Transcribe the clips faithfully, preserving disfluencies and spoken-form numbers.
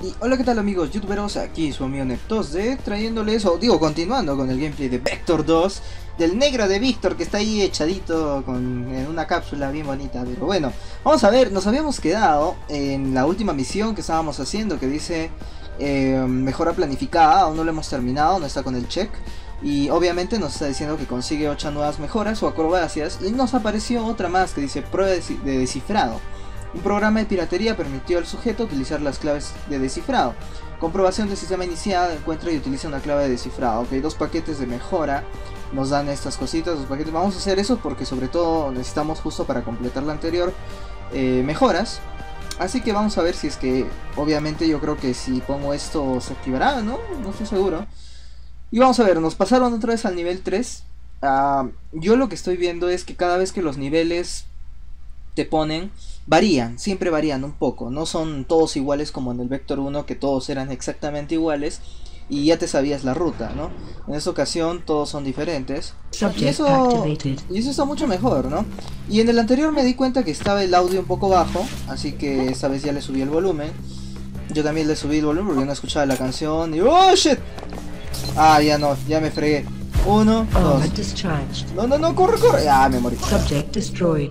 Y hola, ¿qué tal amigos youtuberos? Aquí su amigo Neptos de trayéndoles, o digo, continuando con el gameplay de Vector dos del negro de Víctor que está ahí echadito con, en una cápsula bien bonita. Pero bueno, vamos a ver, nos habíamos quedado en la última misión que estábamos haciendo que dice eh, mejora planificada. Aún no lo hemos terminado, no está con el check. Y obviamente nos está diciendo que consigue ocho nuevas mejoras o acrobacias. Y nos apareció otra más que dice prueba de descifrado. Un programa de piratería permitió al sujeto utilizar las claves de descifrado. Comprobación del sistema inicial, encuentra y utiliza una clave de descifrado. Ok, dos paquetes de mejora nos dan estas cositas, dos paquetes. Vamos a hacer eso porque sobre todo necesitamos justo para completar la anterior eh, mejoras. Así que vamos a ver si es que, obviamente yo creo que si pongo esto se activará, ¿no? No estoy seguro. Y vamos a ver, nos pasaron otra vez al nivel tres. Uh, yo lo que estoy viendo es que cada vez que los niveles te ponen, varían, siempre varían un poco, no son todos iguales como en el Vector uno, que todos eran exactamente iguales y ya te sabías la ruta, ¿no? En esta ocasión todos son diferentes y eso, y eso está mucho mejor, ¿no? Y en el anterior me di cuenta que estaba el audio un poco bajo, así que esta vez ya le subí el volumen. Yo también le subí el volumen porque no escuchaba la canción y ¡oh shit! Ah, ya no, ya me fregué. Uno, dos. No, no, no, corre, corre. Ah, me morí. Subject destroyed.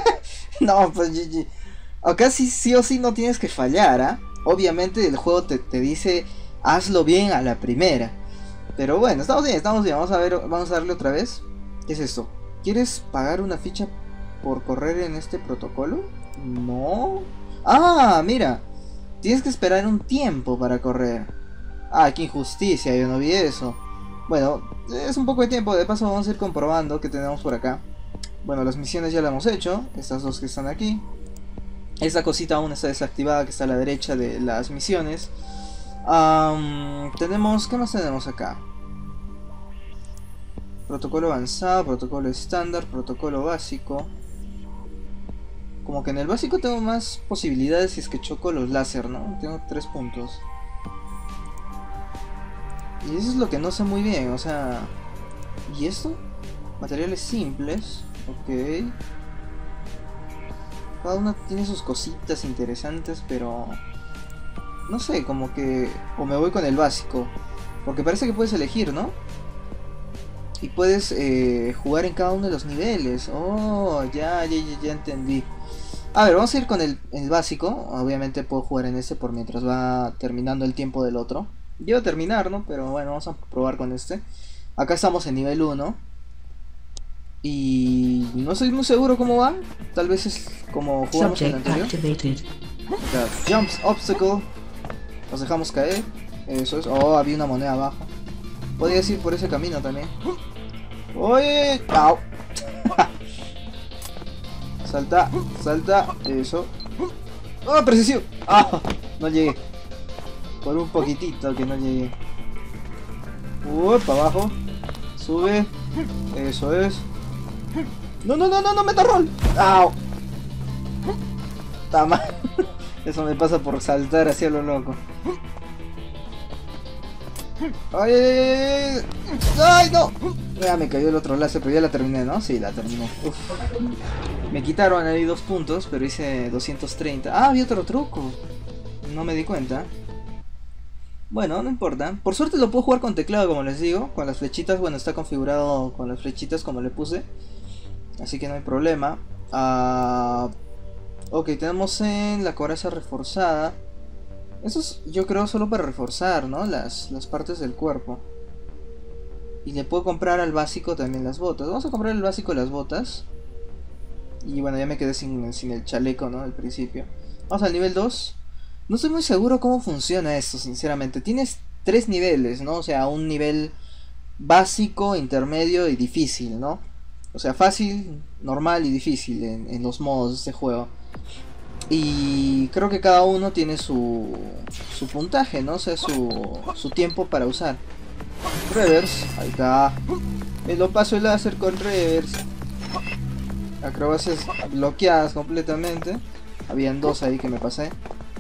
No, pues G G. Acá sí, sí o sí no tienes que fallar, ¿ah? ¿eh? Obviamente el juego te, te dice hazlo bien a la primera. Pero bueno, estamos bien, estamos bien. Vamos a ver, vamos a darle otra vez. ¿Qué es esto? ¿Quieres pagar una ficha por correr en este protocolo? No. Ah, mira. Tienes que esperar un tiempo para correr. Ah, qué injusticia, yo no vi eso. Bueno, es un poco de tiempo. De paso vamos a ir comprobando qué tenemos por acá. Bueno, las misiones ya las hemos hecho. Estas dos que están aquí. Esta cosita aún está desactivada, que está a la derecha de las misiones. Um, tenemos... ¿Qué más tenemos acá? Protocolo avanzado, protocolo estándar, protocolo básico. Como que en el básico tengo más posibilidades si es que choco los láser, ¿no? Tengo tres puntos. Y eso es lo que no sé muy bien, o sea... ¿Y esto? Materiales simples. Ok. Cada uno tiene sus cositas interesantes, pero... no sé, como que... o me voy con el básico. Porque parece que puedes elegir, ¿no? Y puedes eh, jugar en cada uno de los niveles. Oh, ya, ya, ya, ya entendí. A ver, vamos a ir con el, el básico. Obviamente puedo jugar en este por mientras va terminando el tiempo del otro. Llevo a terminar, ¿no? Pero bueno, vamos a probar con este. Acá estamos en nivel uno. Y no estoy muy seguro cómo va. Tal vez es como jugamos en el anterior. Ya, jumps, obstacle. Nos dejamos caer. Eso es. Oh, había una moneda abajo. Podrías ir por ese camino también. ¡Oye! ¡Au! Salta, salta. Eso. ¡Oh, precisión! ¡Ah! No llegué. Por un poquitito que no llegué. Uh, para abajo. Sube. Eso es. No, no, no, no, no, meta roll. ¡Au! Está mal. Eso me pasa por saltar hacia lo loco. ¡Ay, ay, ay! ¡Ay, no! Ya me cayó el otro láser, pero ya la terminé, ¿no? Sí, la terminé. Uf. Me quitaron ahí dos puntos, pero hice doscientos treinta. Ah, había otro truco. No me di cuenta. Bueno, no importa. Por suerte lo puedo jugar con teclado, como les digo. Con las flechitas, bueno, está configurado con las flechitas como le puse. Así que no hay problema. Uh, ok, tenemos en la coraza reforzada. Eso es, yo creo, solo para reforzar, ¿no? Las, las partes del cuerpo. Y le puedo comprar al básico también las botas. Vamos a comprar el básico las botas. Y bueno, ya me quedé sin, sin el chaleco, ¿no? Al principio. Vamos al nivel dos. No estoy muy seguro cómo funciona esto, sinceramente. Tienes tres niveles, ¿no? O sea, un nivel básico, intermedio y difícil, ¿no? O sea, fácil, normal y difícil en, en los modos de este juego. Y creo que cada uno tiene su, su puntaje, ¿no? O sea, su, su tiempo para usar. Reverse, ahí está. Me lo paso el láser con reverse. Acrobacias bloqueadas completamente. Habían dos ahí que me pasé.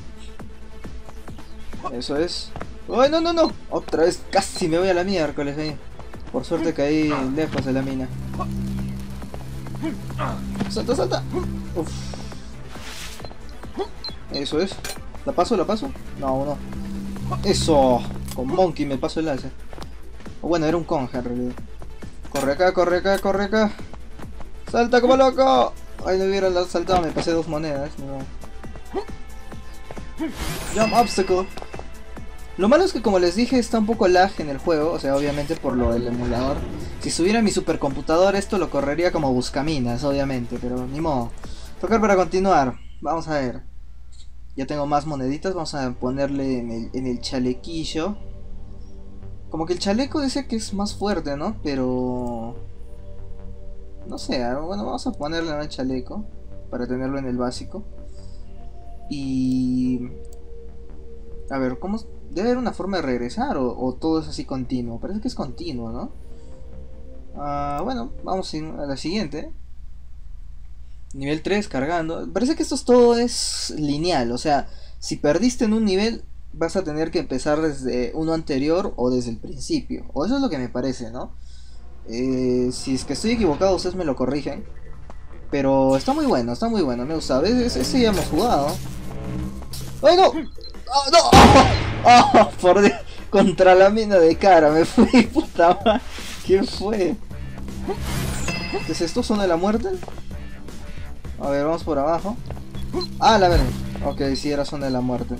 Eso es. ¡Ay, no, no, no! Otra vez casi me voy a la miércoles ahí. Por suerte caí lejos de la mina. ¡Salta, salta! Uf. Eso es. ¿La paso? ¿La paso? No, no. Eso. Con Monkey me paso el láser. O bueno, era un conja en realidad. Corre acá, corre acá, corre acá. ¡Salta como loco! Ay, no hubiera saltado, me pasé dos monedas. No. Jump obstacle. Lo malo es que, como les dije, está un poco lag en el juego. O sea, obviamente por lo del emulador. Si subiera mi supercomputador, esto lo correría como buscaminas, obviamente. Pero ni modo. Tocar para continuar. Vamos a ver. Ya tengo más moneditas. Vamos a ponerle en el, en el chalequillo. Como que el chaleco dice que es más fuerte, ¿no? Pero... no sé, bueno, vamos a ponerle en el chaleco. Para tenerlo en el básico. Y... a ver, ¿cómo...? Debe haber una forma de regresar o, o todo es así continuo. Parece que es continuo, ¿no? Uh, bueno, vamos a la siguiente. Nivel tres cargando. Parece que esto es todo es lineal. O sea, si perdiste en un nivel, vas a tener que empezar desde uno anterior o desde el principio. O eso es lo que me parece, ¿no? Eh, si es que estoy equivocado, ustedes me lo corrigen. Pero está muy bueno, está muy bueno. Me gusta. Ese, ese ya hemos jugado. ¡Ay, no! ¡Oh, no! ¡Oh! ¡Oh! Por Dios. Contra la mina de cara. Me fui, puta madre. ¿Quién fue? ¿Qué es esto? ¿Zona de la muerte? A ver, vamos por abajo. Ah, la verdad. Ok, sí, era zona de la muerte.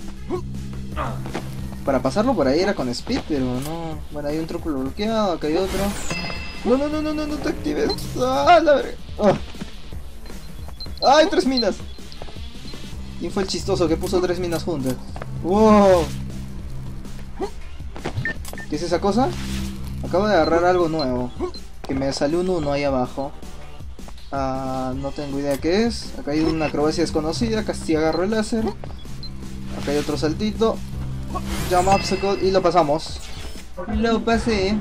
Para pasarlo por ahí era con speed, pero no. Bueno, hay un truco bloqueado, acá hay otro. No, no, no, no, no, no te actives. Ah, la verga. Oh. ¡Ay, tres minas! ¿Quién fue el chistoso que puso tres minas juntas? ¡Wow! ¿Qué es esa cosa? Acabo de agarrar algo nuevo. Que me salió un uno ahí abajo. Uh, no tengo idea qué es. Acá hay una acrobacia desconocida. Casi agarro el láser. Acá hay otro saltito. Jump obstacle y lo pasamos. Lo pasé.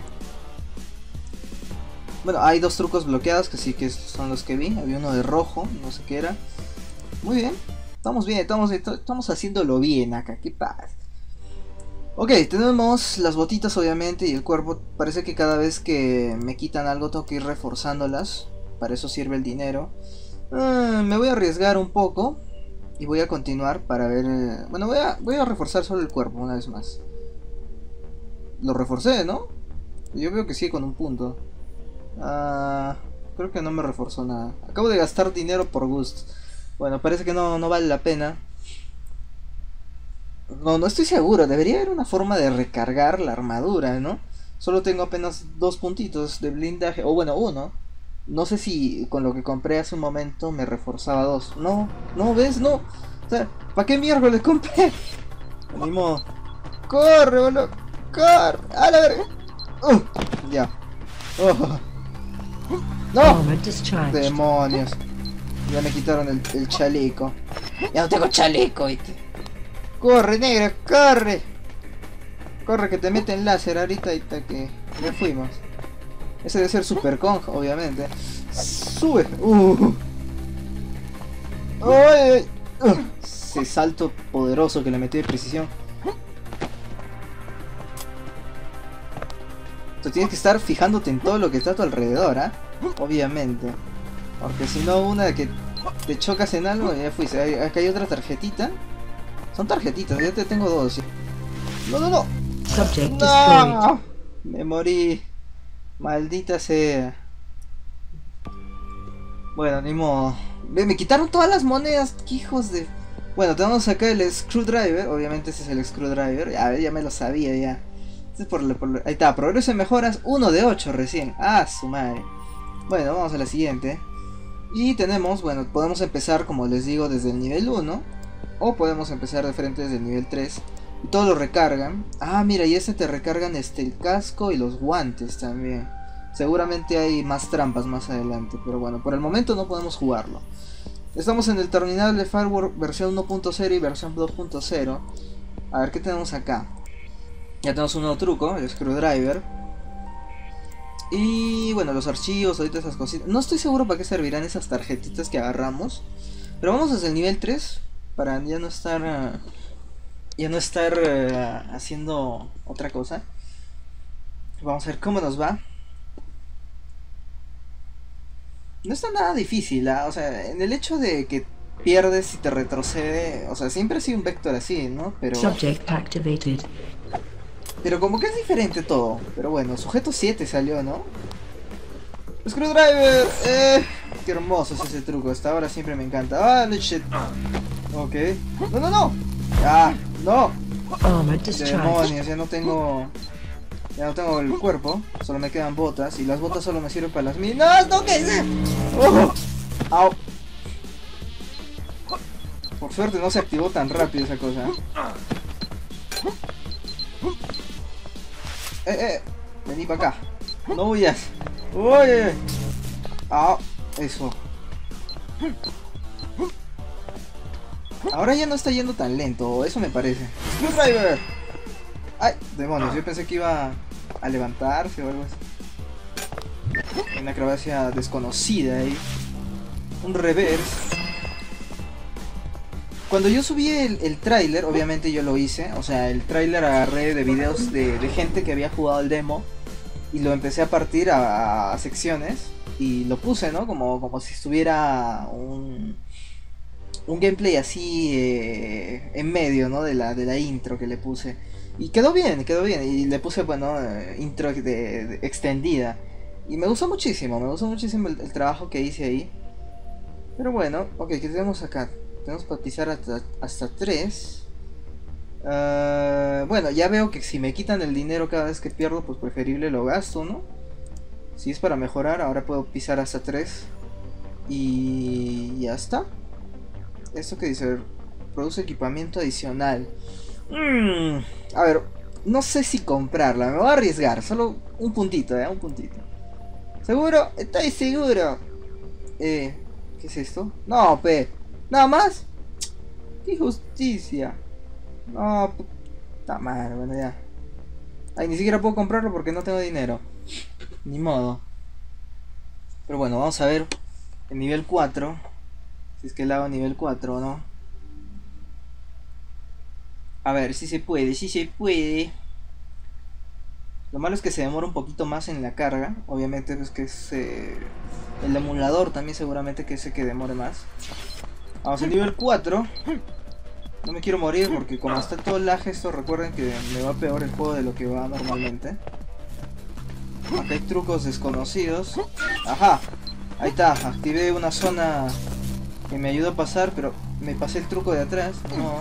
Bueno, hay dos trucos bloqueados que sí que son los que vi. Había uno de rojo, no sé qué era. Muy bien. Estamos bien, estamos, estamos haciéndolo bien acá. ¿Qué pasa? Ok, tenemos las botitas obviamente y el cuerpo. Parece que cada vez que me quitan algo tengo que ir reforzándolas. Para eso sirve el dinero. Uh, me voy a arriesgar un poco. Y voy a continuar para ver... Eh, bueno, voy a, voy a reforzar solo el cuerpo una vez más. Lo reforcé, ¿no? Yo veo que sí con un punto. Uh, creo que no me reforzó nada. Acabo de gastar dinero por gusto. Bueno, parece que no, no vale la pena. No, no estoy seguro. Debería haber una forma de recargar la armadura, ¿no? Solo tengo apenas dos puntitos de blindaje. O bueno, uno. No sé si con lo que compré hace un momento me reforzaba dos. No, no, ¿ves? No. O sea, ¿para qué miércoles compré? Ni modo. ¡Corre, boludo! ¡Corre! ¡A la verga! Uh, ya. Oh. ¡No! ¡Demonios! Ya me quitaron el, el chaleco. Ya no tengo chaleco, ¿viste? ¡Corre, negra! ¡Corre! Corre que te meten láser ahorita y que ya fuimos. Ese debe ser Super Kong, obviamente. ¡Sube! ¡Uh! ¡Ay! Uh, ese salto poderoso que le metí de precisión. Tú tienes que estar fijándote en todo lo que está a tu alrededor, ¿ah? ¿eh? Obviamente. Porque si no, una que te chocas en algo, ya fuiste. Acá hay otra tarjetita. Son tarjetitas, ya te tengo dos. ¡No, no, no! ¡No! Me morí. Maldita sea. Bueno, ni modo. Me, me quitaron todas las monedas. ¡Qué hijos de...! Bueno, tenemos acá el screwdriver. Obviamente ese es el screwdriver. Ya, ya me lo sabía ya. Este es por, por, ahí está, progreso en mejoras uno de ocho recién. Ah, su madre. Bueno, vamos a la siguiente. Y tenemos, bueno, podemos empezar como les digo desde el nivel uno. O podemos empezar de frente desde el nivel tres. Y todo lo recargan. Ah, mira, y este te recargan este el casco y los guantes también. Seguramente hay más trampas más adelante. Pero bueno, por el momento no podemos jugarlo. Estamos en el terminal de Firewall versión uno punto cero y versión dos punto cero. A ver qué tenemos acá. Ya tenemos un nuevo truco, el screwdriver. Y bueno, los archivos, ahorita esas cositas. No estoy seguro para qué servirán esas tarjetitas que agarramos. Pero vamos desde el nivel tres. Para ya no estar... Uh, ya no estar uh, haciendo otra cosa. Vamos a ver cómo nos va. No está nada difícil, ¿eh? O sea, en el hecho de que pierdes si te retrocede. O sea, siempre ha sido un vector así, ¿no? Pero... Subject activated. Pero como que es diferente todo. Pero bueno, sujeto siete salió, ¿no? Screwdriver. Eh, qué hermoso es ese truco. Hasta ahora siempre me encanta. Ah, shit. Ok. No, no, no. Ah, no. Armor discharged. Demonios, ya no tengo... Ya no tengo el cuerpo. Solo me quedan botas. Y las botas solo me sirven para las minas. ¡No, que hice! ¡Oh! ¡Au! Por suerte no se activó tan rápido esa cosa. Eh, eh, vení para acá. No huyas. Oye. Ah, eso. Ahora ya no está yendo tan lento, eso me parece. Screwdriver. Ay, demonios, yo pensé que iba a levantarse o algo así. Una acrobacia desconocida ahí. Un reverse. Cuando yo subí el, el tráiler, obviamente yo lo hice. O sea, el tráiler agarré de videos de, de gente que había jugado el demo. Y lo empecé a partir a, a secciones. Y lo puse, ¿no? Como, como si estuviera un, un gameplay así eh, en medio, ¿no? De la, de la intro que le puse. Y quedó bien, quedó bien. Y le puse, bueno, eh, intro de, de extendida. Y me gustó muchísimo, me gustó muchísimo el, el trabajo que hice ahí. Pero bueno, ok, ¿qué tenemos acá? Tenemos para pisar hasta, hasta tres. Uh, bueno, ya veo que si me quitan el dinero cada vez que pierdo, pues preferible lo gasto, ¿no? Si es para mejorar, ahora puedo pisar hasta tres. Y ya está. Esto que dice, produce equipamiento adicional. Mm, a ver, no sé si comprarla, me voy a arriesgar. Solo un puntito, ¿eh? Un puntito. ¿Seguro? ¿Estáis seguro? Eh, ¿qué es esto? No, pe. ¿Nada más? ¡Qué injusticia! No, puta madre, bueno ya. Ay, ni siquiera puedo comprarlo porque no tengo dinero. Ni modo. Pero bueno, vamos a ver el nivel cuatro. Si es que le hago nivel cuatro o no. A ver, si se puede, si se puede. Lo malo es que se demora un poquito más en la carga. Obviamente es que es eh, el emulador también seguramente que ese que demore más. Vamos al nivel cuatro. No me quiero morir porque como está todo el lag esto, recuerden que me va peor el juego de lo que va normalmente. Acá hay trucos desconocidos. Ajá, ahí está, activé una zona que me ayudó a pasar, pero me pasé el truco de atrás. No.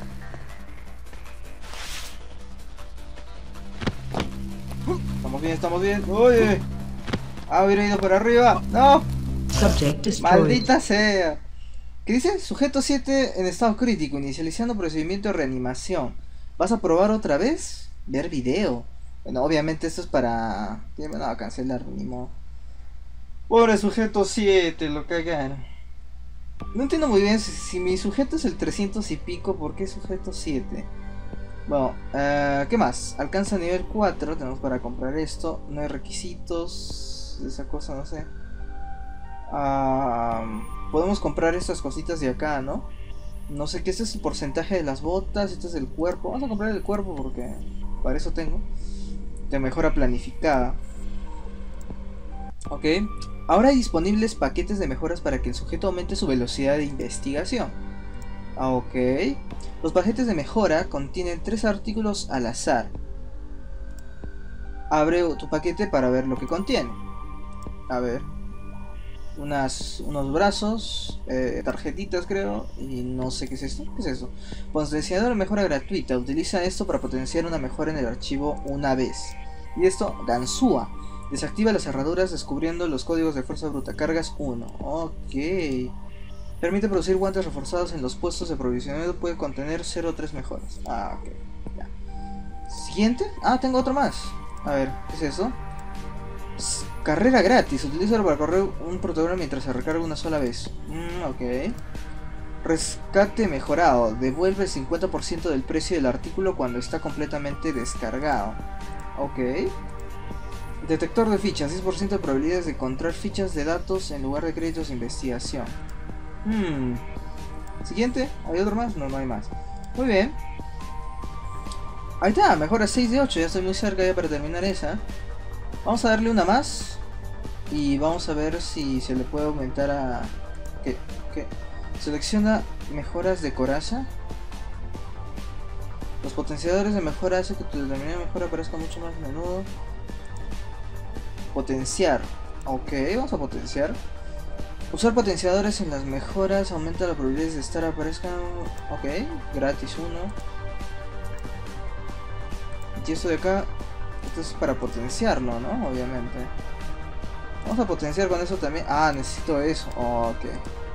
Estamos bien, estamos bien. Oye, ah, hubiera ido por arriba. No, maldita sea. ¿Qué dice? Sujeto siete en estado crítico, inicializando procedimiento de reanimación. ¿Vas a probar otra vez? Ver video. Bueno, obviamente esto es para... No, no, cancelar, ni modo. Pobre sujeto siete, lo cagaron. No entiendo muy bien si, si mi sujeto es el trescientos y pico, ¿por qué sujeto siete? Bueno, uh, ¿qué más? Alcanza nivel cuatro, tenemos para comprar esto. No hay requisitos de esa cosa, no sé. Uh, podemos comprar estas cositas de acá, ¿no? No sé qué, este es el porcentaje de las botas, este es el cuerpo. Vamos a comprar el cuerpo porque para eso tengo. De mejora planificada. Ok. Ahora hay disponibles paquetes de mejoras para que el sujeto aumente su velocidad de investigación. Ok. Los paquetes de mejora contienen tres artículos al azar. Abre tu paquete para ver lo que contiene. A ver. Unas, unos brazos, eh, tarjetitas creo, y no sé qué es esto. ¿Qué es eso? Potenciador de mejora gratuita. Utiliza esto para potenciar una mejora en el archivo una vez. Y esto, Ganzúa. Desactiva las cerraduras descubriendo los códigos de fuerza bruta. Cargas uno. Ok. Permite producir guantes reforzados en los puestos de provisionamiento. Puede contener cero o tres mejoras. Ah, ok. Ya. Siguiente. Ah, tengo otro más. A ver, ¿qué es eso? Carrera gratis. Utilízalo para correr un protagonista mientras se recarga una sola vez. Mm, ok. Rescate mejorado. Devuelve el cincuenta por ciento del precio del artículo cuando está completamente descargado. Ok. Detector de fichas. diez por ciento de probabilidades de encontrar fichas de datos en lugar de créditos de investigación. Hmm. Siguiente. ¿Hay otro más? No, no hay más. Muy bien. Ahí está. Mejora seis de ocho. Ya estoy muy cerca ya para terminar esa. Vamos a darle una más. Y vamos a ver si se le puede aumentar a... ¿Qué? ¿Qué? Selecciona mejoras de coraza. Los potenciadores de mejora hacen que tu determinada mejora aparezca mucho más a menudo. Potenciar. Ok, vamos a potenciar. Usar potenciadores en las mejoras aumenta la probabilidad de estar aparezcan. Ok, gratis uno. Y esto de acá, esto es para potenciarlo, ¿no? Obviamente. Vamos a potenciar con eso también. Ah, necesito eso. Ok.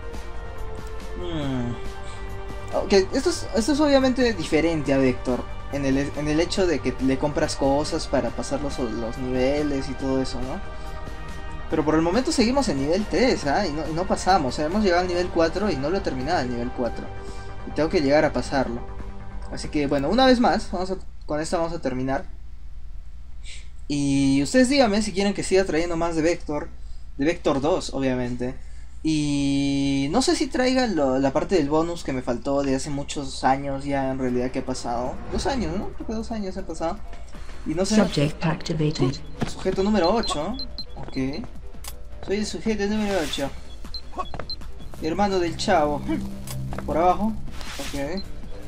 Hmm. Ok, esto es, esto es obviamente diferente a Vector. En el, en el hecho de que le compras cosas para pasar los, los niveles y todo eso, ¿no? Pero por el momento seguimos en nivel tres, ¿ah? Y no, y no pasamos. O sea, hemos llegado al nivel cuatro y no lo he terminado el nivel cuatro. Y tengo que llegar a pasarlo. Así que bueno, una vez más, vamos a, con esto vamos a terminar. Y ustedes díganme si quieren que siga trayendo más de Vector. De Vector dos, obviamente. Y no sé si traigan lo, la parte del bonus que me faltó de hace muchos años ya en realidad que ha pasado. Dos años, ¿no? Creo que dos años han pasado. Y no sé... Subject activated. Sujeto número ocho. Ok. Soy el sujeto número ocho. Hermano del chavo. Por abajo. Ok.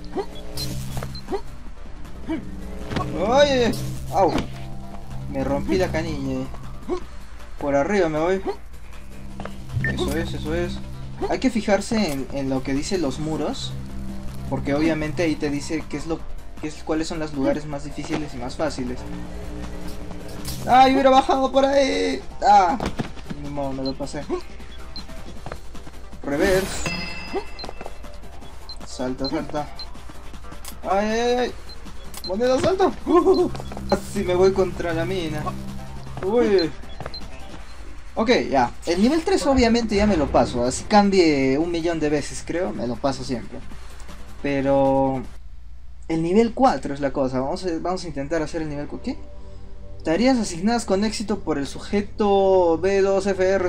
¡Oye! ¡Au! Me rompí la canilla. Por arriba me voy. Eso es, eso es. Hay que fijarse en, en lo que dicen los muros. Porque obviamente ahí te dice qué es lo, qué es, cuáles son los lugares más difíciles y más fáciles. ¡Ay, hubiera bajado por ahí! ¡Ah! Ni modo, me lo pasé. Reverse. Salta, salta. ¡Ay, ay, ay! ¡Moneda, salto! Así me voy contra la mina. ¡Uy! Ok, ya. El nivel tres obviamente ya me lo paso. Así cambie un millón de veces, creo. Me lo paso siempre. Pero... el nivel cuatro es la cosa. Vamos a, vamos a intentar hacer el nivel cuatro. ¿Qué? Tareas asignadas con éxito por el sujeto B dos F R.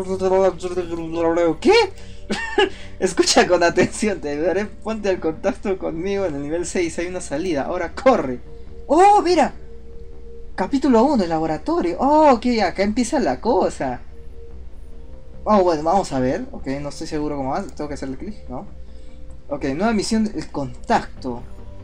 ¿Qué? Escucha con atención. Te daré, ponte al contacto conmigo en el nivel seis. Hay una salida. Ahora corre. ¡Oh, mira! Capítulo uno, el laboratorio. Oh, ok, acá empieza la cosa. Oh, bueno, vamos a ver. Ok, no estoy seguro cómo va. Tengo que hacerle clic, ¿no? Ok, nueva misión, el contacto.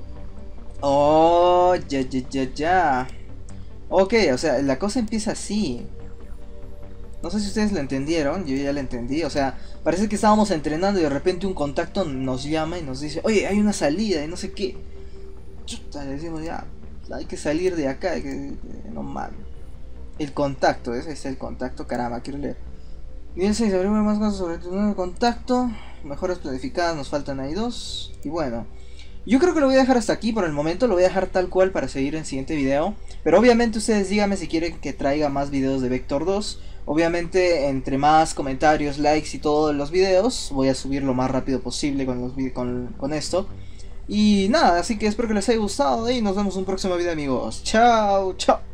Oh, ya, ya, ya, ya. Ok, o sea, la cosa empieza así. No sé si ustedes lo entendieron, yo ya lo entendí. O sea, parece que estábamos entrenando y de repente un contacto nos llama y nos dice: oye, hay una salida y no sé qué. Chuta, le decimos ya, hay que salir de acá, hay que, no mal. El contacto, ese es el contacto, caramba, quiero leer. Nivel seis, averigua más cosas sobre tu nuevo contacto. Mejoras planificadas, nos faltan ahí dos. Y bueno, yo creo que lo voy a dejar hasta aquí por el momento. Lo voy a dejar tal cual para seguir en el siguiente video. Pero obviamente ustedes díganme si quieren que traiga más videos de Vector dos. Obviamente entre más comentarios, likes y todos los videos, voy a subir lo más rápido posible con, los con, con esto. Y nada, así que espero que les haya gustado y nos vemos en un próximo video, amigos. Chao, chao.